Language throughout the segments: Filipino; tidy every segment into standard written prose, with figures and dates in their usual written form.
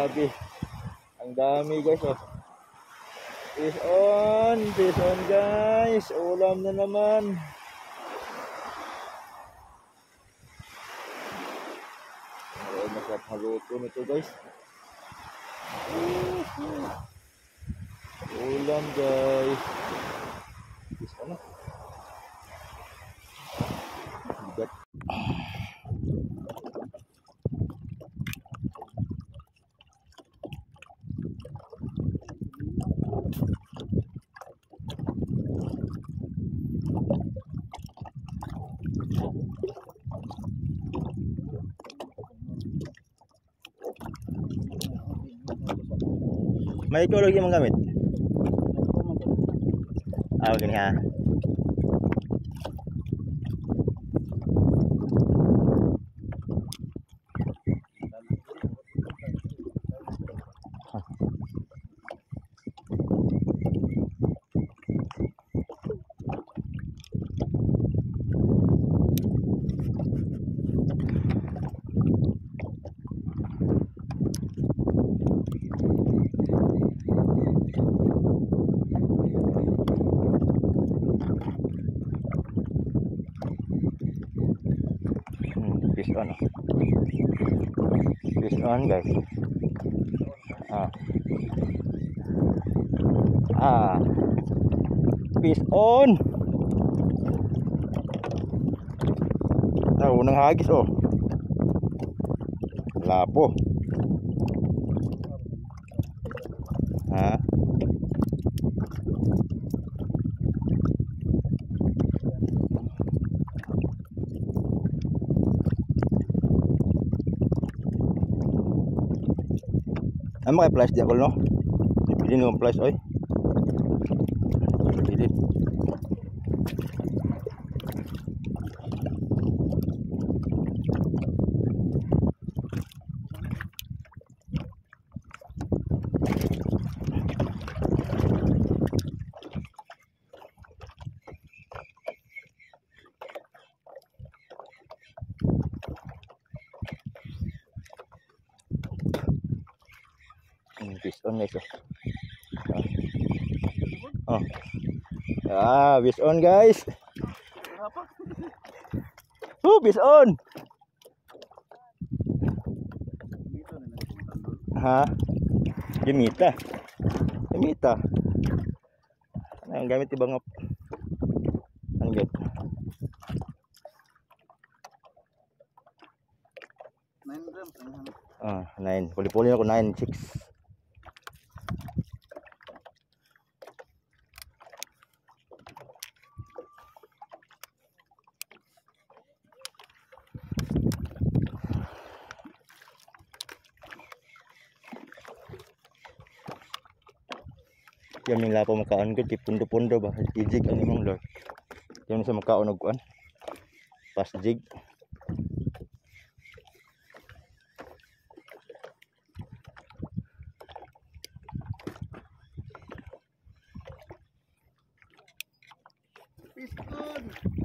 Grabe. Ang dami guys oh. Fish on guys. Ulam na naman. Masarap haluto nito guys. Ulam guys. Fish on na. Bigat. May ikaw lagi mong gamit? Okay ha. Fish on. Fish on guys. Fish on. Unang hagis oh. Lapo. Ano kay flash di ako no? Dipili ng flash oy. Dipili. Fish on guys oh. Fish on guys. Fish on. Gemita. Ano ang gamit ibang ano guys? 9 grams. 9. Puli-puli ako 9.6. Yan yung lapo makaon ko, pundo-pundo ba? Jig ang imong lord. Yan sa makaon og kuan. Pas jig. Fish on.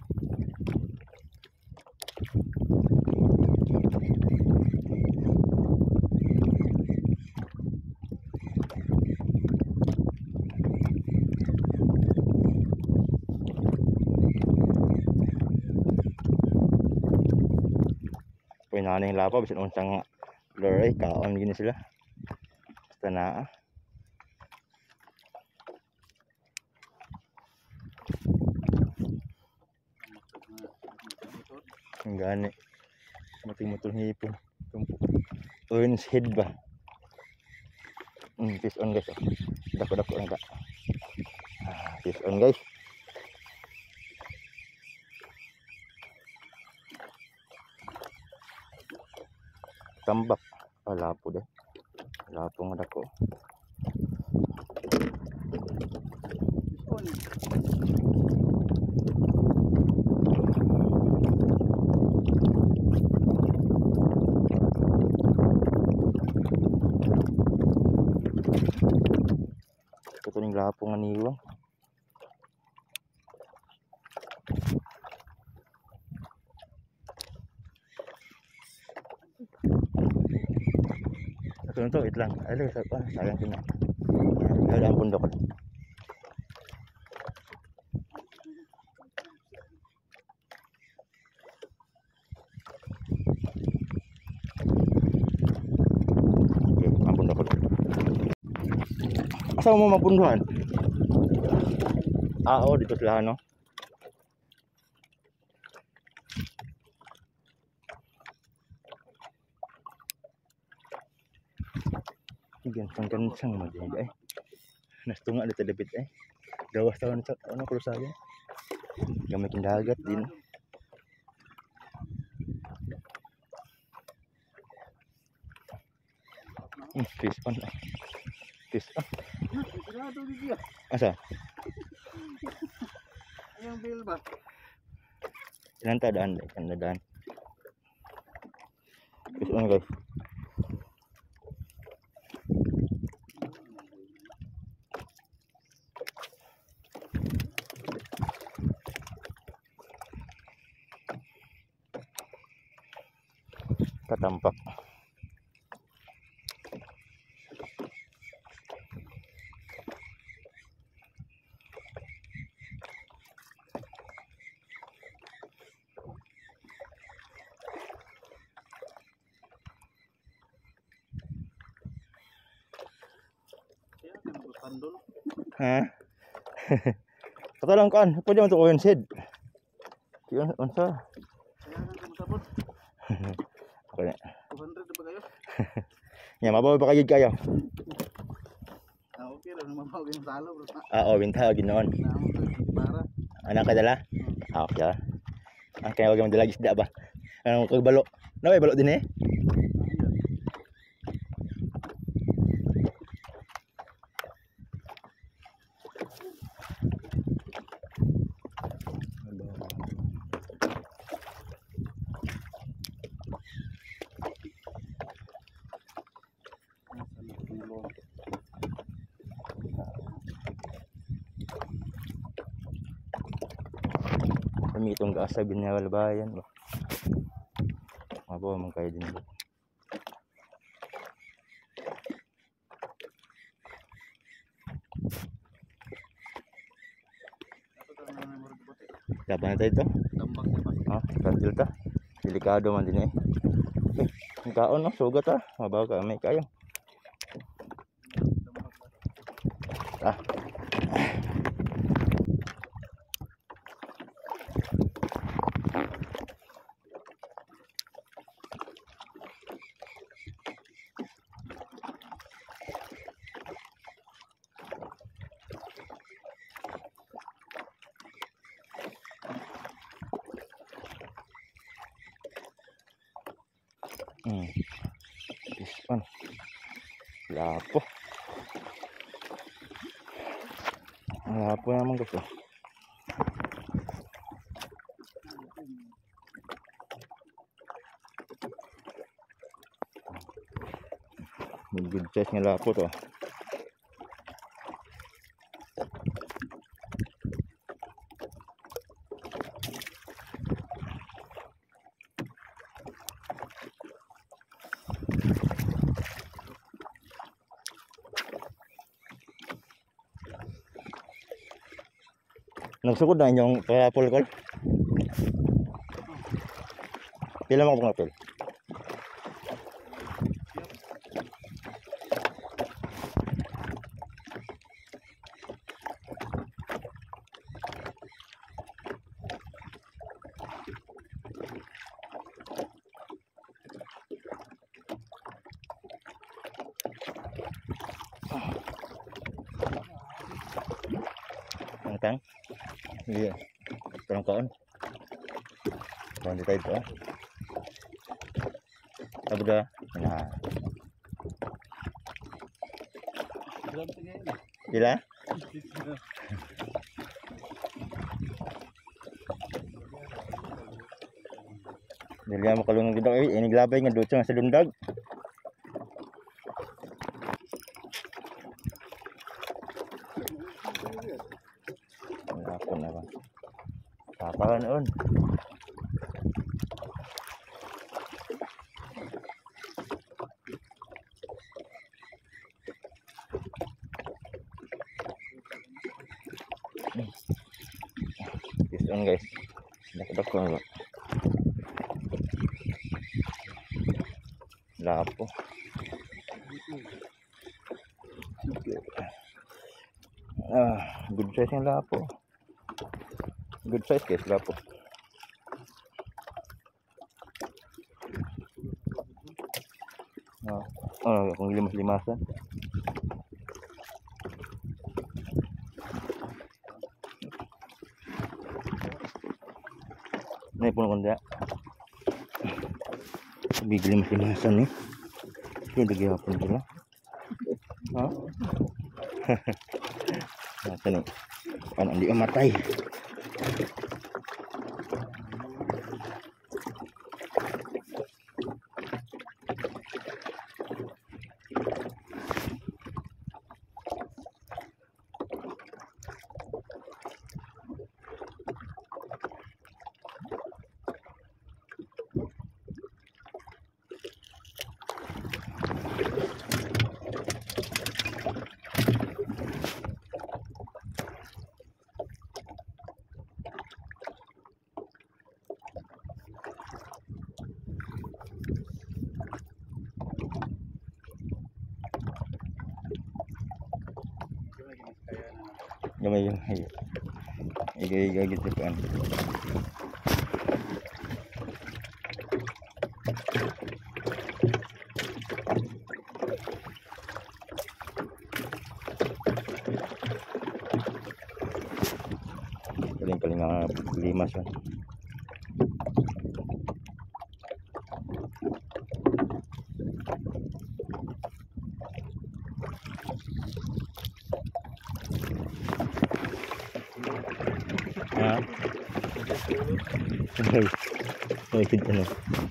Pinana yung lapo bisan unsang lure ay kaon gini sila. Basta naa. Ang gani. Mating-mutol hipon. Orange head ba? Fish on guys. Dako-dako na ka. Fish on guys. Tambak. Lapo deh. Lapo nga dako. Ito ning lapo nga niwa. So ito, wait lang. Ay, sayang din na. Ada ang pundok. Okay, ang pundok. Asa mo mapunduhan? Oo, dito sila no. Gansang-gansang mo din eh. Nastunga dito dapit eh. Gawas taon sa ano ko saya. Gamay king dagat din. Fish on. Fish on. Asa? Yang bil ba? Ilan tadaan? Ilan tadaan? Fish on guys. Katampak. Ha? Kata lang kan, apa dia untuk oil seed? Yun, unsa? Okay. 200 ba kayo? Ya, mabaw pa kayod kayo. Okay ra mabaw yung salo bro. Oo, binta ginoon. Para Anak ka dala? Okay. Ang kaya wag mo dala isda ba? Ano kag balo? Naway balo din eh. Kami itong gaasa binawal bayan ba. Mabaw man kayo din. Laban na tayo ito. tambak na pa. Ah, kantil ta. Delikado man din eh. Ang kaon no, sugat ah. Mabaw ka may kayo. Ah. This one. Lapo. Lapo naman gusto. Good size nga lapo to. Nagsugod na inyong pangapol ko. Pila mo pangapol? Ang tang? Iya. Kurang kaon. Kurang dito ito. Sabi dah. Nah. Gila? Dili mo kalungan gid eh. Ini glabay nga dutso sa lundag. Ako na ba. Paparan on. This on guys. Dako-dako na. Lapo. Good size yung lapo. Good size guys, lapo. Kung limas-limasan. Nay puno kon dia. Bigli limas-limasan eh. Hindi gyapon sila. Ha? Nasa ni. Ano hindi mamatay. Gamay yung iga gitu kan. Paling mga limas kan. Ano?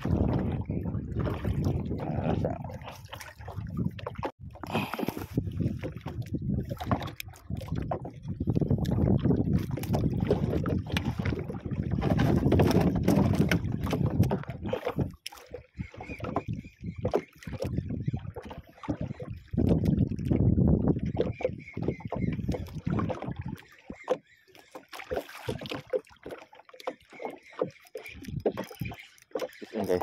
Guys.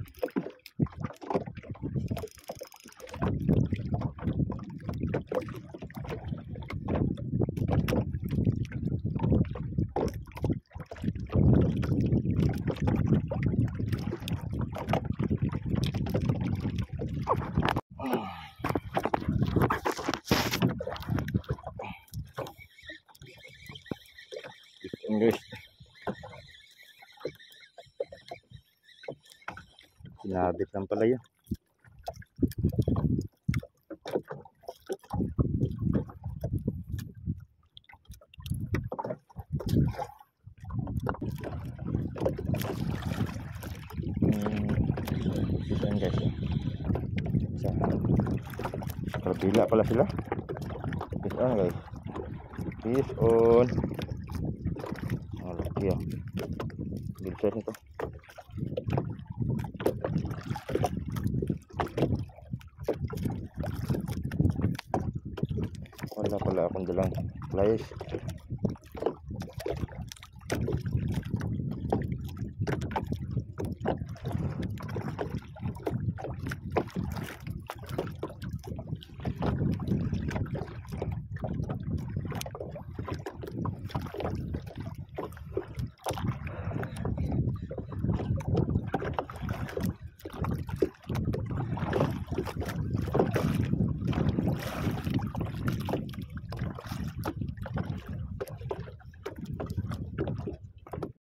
English. Sinabit lang pala yun. Yan guys. Sa kabila pala sila. Fish on guys. Fish on. Laki ya. Big size nito. Wala pala akong dalang flies.